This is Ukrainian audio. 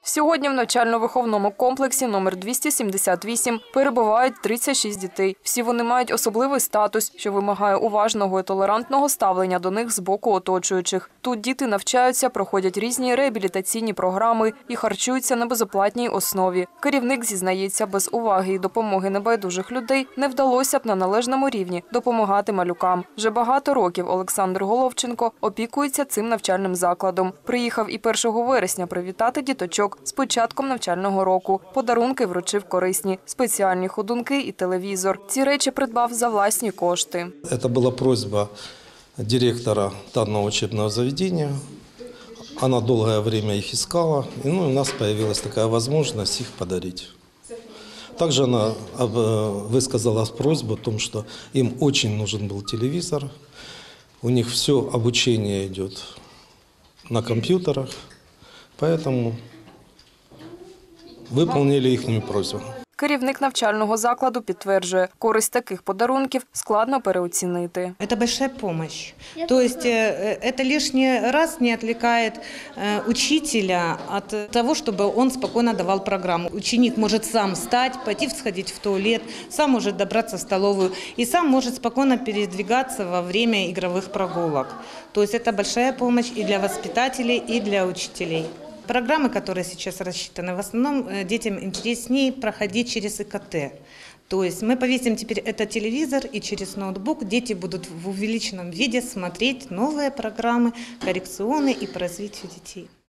Сьогодні в навчально-виховному комплексі номер 278 перебувають 36 дітей. Всі вони мають особливий статус, що вимагає уважного і толерантного ставлення до них з боку оточуючих. Тут діти навчаються, проходять різні реабілітаційні програми і харчуються на безоплатній основі. Керівник зізнається, без уваги і допомоги небайдужих людей не вдалося б на належному рівні допомагати малюкам. Вже багато років Олександр Головченко опікується цим навчальним закладом. Приїхав і 1 вересня привітати діточок з початком навчального року. Подарунки вручив корисні, спеціальні ходунки і телевізор. Ці речі придбав за власні кошти. Це була просьба директора данного учебного заведения. Она долгое время их искала, и у нас появилась такая возможность их подарить. Также она высказала просьбу о том, что им очень нужен был телевизор. У них все обучение идет на компьютерах, поэтому выполнили их просьбу. Керівник навчального закладу підтверджує, користь таких подарунків складно переоцінити. Это большая помощь. То есть это лишний раз не отвлекает учителя от того, чтобы он спокойно давал программу. Ученик может сам встать, пойти сходить в туалет, сам может добраться в столовую и сам может спокойно передвигаться во время игровых прогулок. То есть это большая помощь и для воспитателей, и для учителей. Программы, которые сейчас рассчитаны, в основном детям интереснее проходить через ИКТ. То есть мы повесим теперь этот телевизор, и через ноутбук дети будут в увеличенном виде смотреть новые программы, коррекционные и по развитию детей.